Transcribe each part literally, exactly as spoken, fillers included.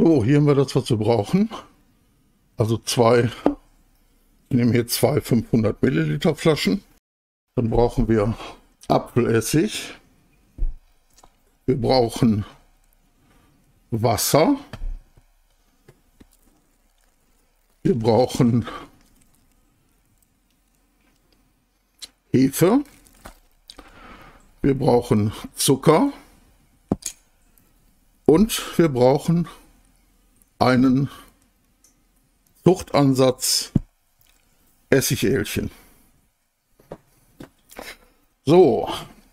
So, hier haben wir das, was wir brauchen. Also zwei, ich nehme hier zwei fünfhundert Milliliter Flaschen. Dann brauchen wir Apfelessig. Wir brauchen Wasser. Wir brauchen Hefe. Wir brauchen Zucker. Und wir brauchen einen Zuchtansatz Essigölchen. So.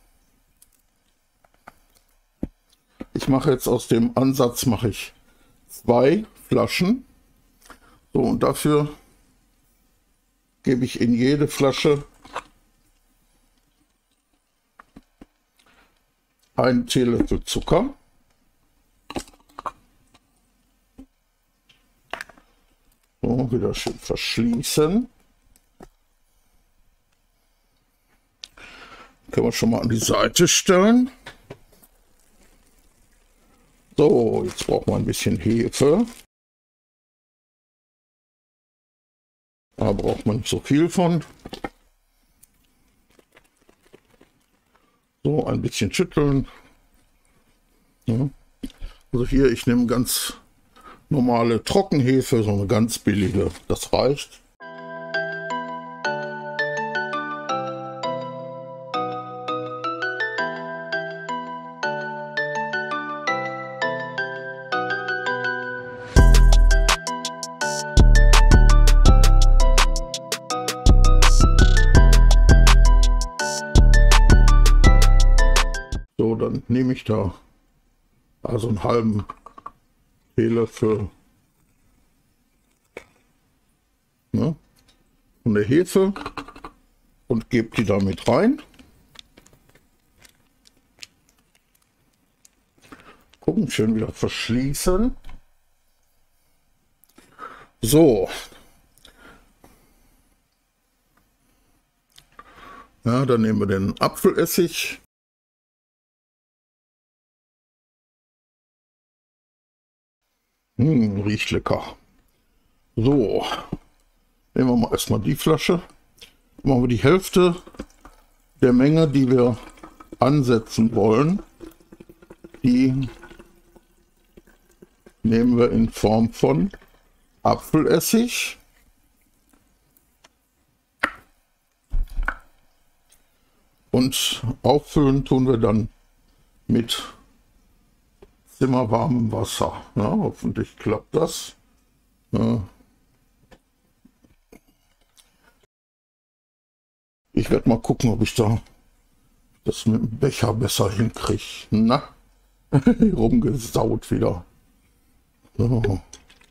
Ich mache jetzt aus dem Ansatz mache ich zwei Flaschen. So, und dafür gebe ich in jede Flasche einen Teelöffel Zucker. So, wieder schön verschließen. Können wir schon mal an die Seite stellen. So, jetzt brauchen wir ein bisschen Hefe. Da braucht man nicht so viel von. So, ein bisschen schütteln. Ja. Also hier, ich nehme ganz normale Trockenhefe, so eine ganz billige, das reicht. So, dann nehme ich da also einen halben Teelöffel ne, von der Hefe und gebe die damit rein. Gucken, schön wieder verschließen. So. Ja, dann nehmen wir den Apfelessig. Hm, riecht lecker. So, nehmen wir mal erstmal die Flasche. Machen wir die Hälfte der Menge, die wir ansetzen wollen, die nehmen wir in Form von Apfelessig. Und auffüllen tun wir dann mit zimmerwarmem Wasser. Ja, hoffentlich klappt das. Ja. Ich werde mal gucken, ob ich da das mit dem Becher besser hinkriege. Na, rumgesaut wieder. So.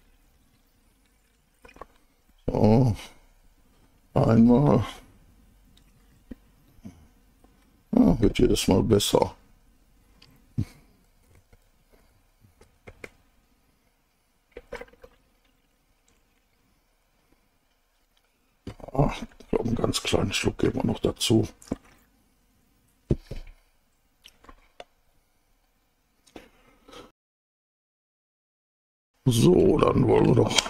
So. Einmal. Ja, wird jedes Mal besser. Ich glaube, einen ganz kleinen Schluck geben wir noch dazu. So, dann wollen wir doch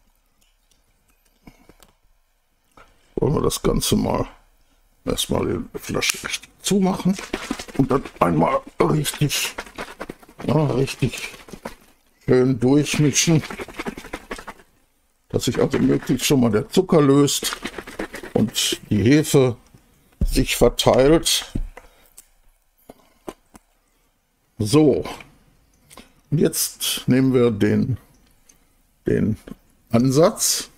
wollen wir das Ganze mal erstmal die Flasche richtig zumachen und dann einmal richtig, ja, richtig schön durchmischen, dass sich also möglichst schon mal der Zucker löst und die Hefe sich verteilt. So, und jetzt nehmen wir den, den Ansatz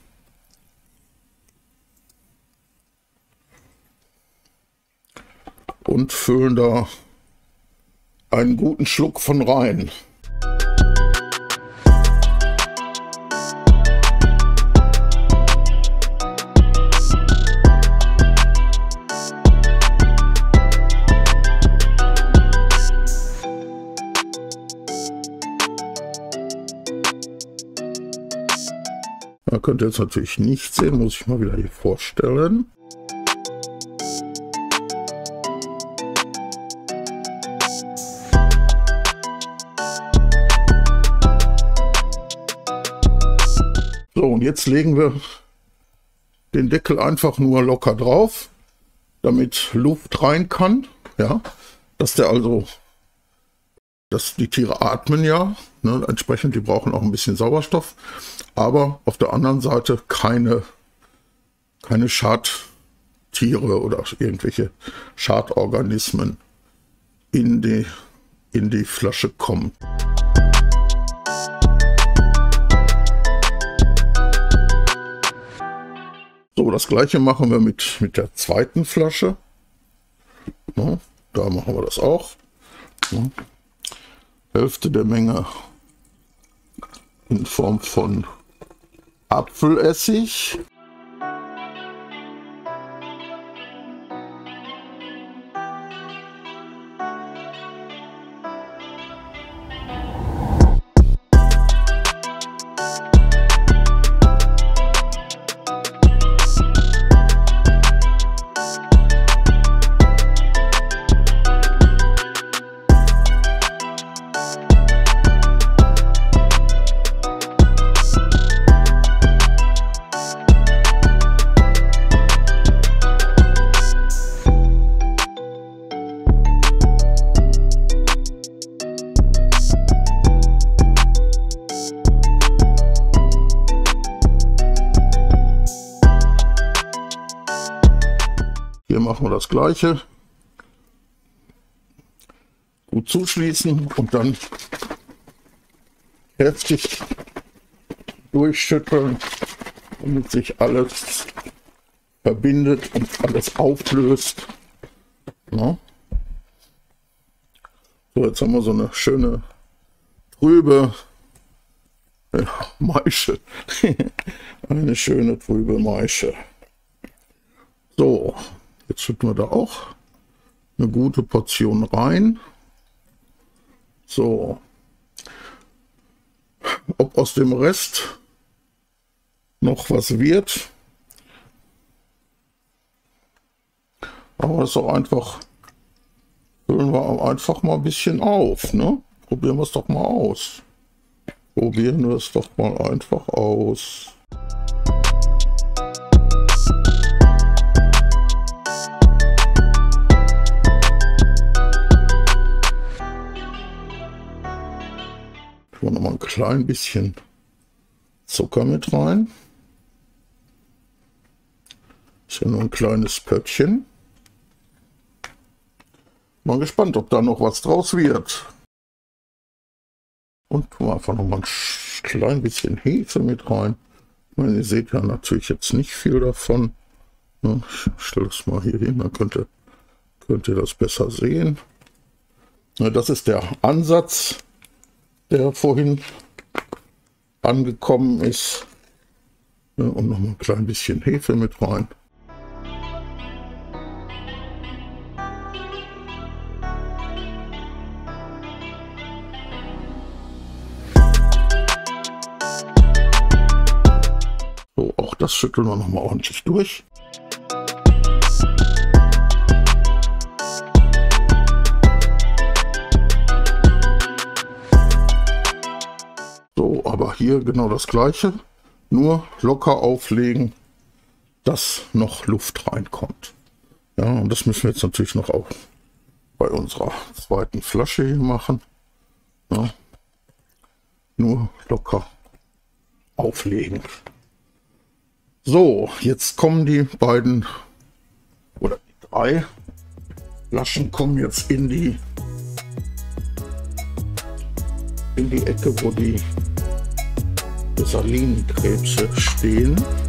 und füllen da einen guten Schluck von rein. Man könnte jetzt natürlich nicht sehen, muss ich mal wieder hier vorstellen. So, und jetzt legen wir den Deckel einfach nur locker drauf, damit Luft rein kann. Ja, dass der also, dass die Tiere atmen ja, ne, entsprechend, die brauchen auch ein bisschen Sauerstoff, aber auf der anderen Seite keine, keine Schadtiere oder irgendwelche Schadorganismen in die, in die Flasche kommen. So, das gleiche machen wir mit, mit der zweiten Flasche. Ja, da machen wir das auch. Ja. Hälfte der Menge in Form von Apfelessig. Hier machen wir das gleiche. Gut zuschließen und dann heftig durchschütteln, damit sich alles verbindet und alles auflöst. Ja. So, jetzt haben wir so eine schöne trübe ja, Maische. Eine schöne trübe Maische. So. Jetzt schütten wir da auch eine gute Portion rein. So. Ob aus dem Rest noch was wird. Aber es ist auch einfach, füllen wir einfach mal ein bisschen auf. Ne? Probieren wir es doch mal aus. Probieren wir es doch mal einfach aus. Noch mal ein klein bisschen Zucker mit rein. Ist ja nur ein kleines Pöttchen. Mal gespannt, ob da noch was draus wird. Und tun wir einfach noch mal ein klein bisschen Hefe mit rein. Ich meine, ihr seht ja natürlich jetzt nicht viel davon. Ich stelle das mal hier hin, dann könnt ihr, könnt ihr das besser sehen. Das ist der Ansatz, der vorhin angekommen ist. Ja, und noch mal ein klein bisschen Hefe mit rein. So, auch das schütteln wir noch mal ordentlich durch. So, aber hier genau das gleiche, nur locker auflegen, dass noch Luft reinkommt. Ja, und das müssen wir jetzt natürlich noch auch bei unserer zweiten Flasche hier machen. Ja, nur locker auflegen. So, jetzt kommen die beiden oder die drei Flaschen kommen jetzt in die in die Ecke, wo die Salinenkrebse stehen.